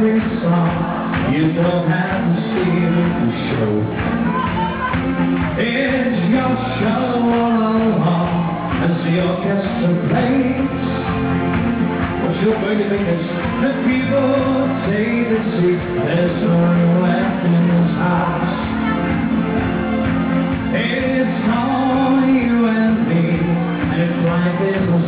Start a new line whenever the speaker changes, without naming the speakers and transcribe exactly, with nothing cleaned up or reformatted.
every song. You don't have to see the show. It's your show all along as the orchestra plays. What you're going to make is the people take the seat. There's no one left in this house. It's all you and me, and if life is